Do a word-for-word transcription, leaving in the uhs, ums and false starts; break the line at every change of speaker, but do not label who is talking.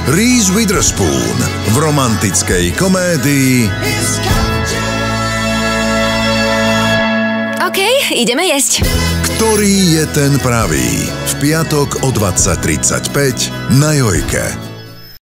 Reese Witherspoon v romantickej komédii
OK, ideme jesť.
Ktorý je ten pravý? V piatok o dvadsať tridsaťpäť na Jojke.